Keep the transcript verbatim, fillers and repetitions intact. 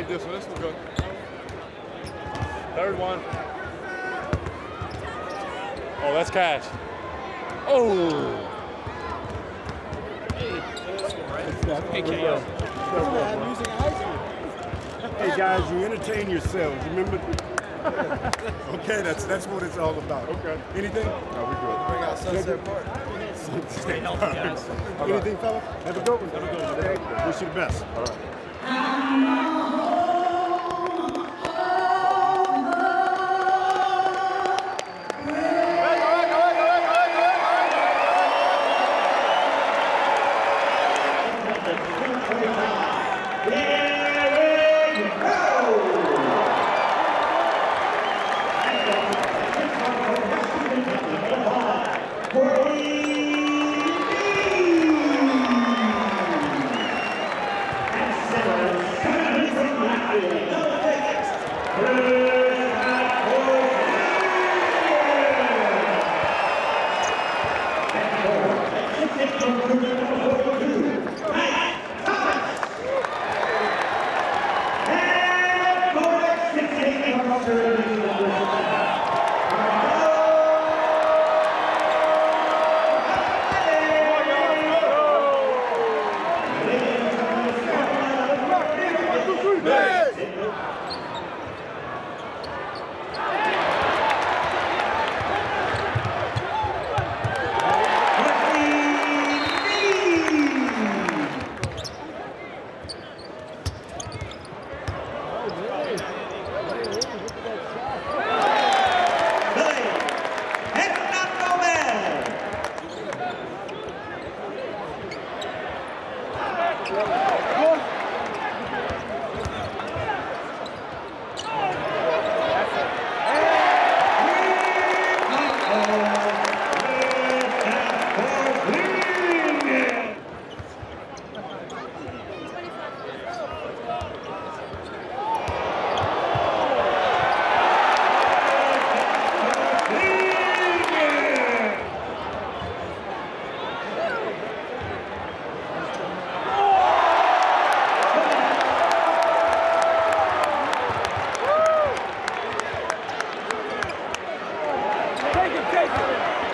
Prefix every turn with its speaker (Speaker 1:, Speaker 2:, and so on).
Speaker 1: need this one. This one's good. Third one. Oh, that's cash. Oh.
Speaker 2: Hey guys, you entertain yourselves. Remember? Okay, that's that's what it's all about.
Speaker 1: Okay.
Speaker 2: Anything?
Speaker 1: No, we good.
Speaker 3: Bring out Sunset Park.
Speaker 2: Stay healthy, guys. Anything, fella? Have a good one. Have a good one. Okay. Wish you the best.
Speaker 1: All right.
Speaker 4: Take it, take it.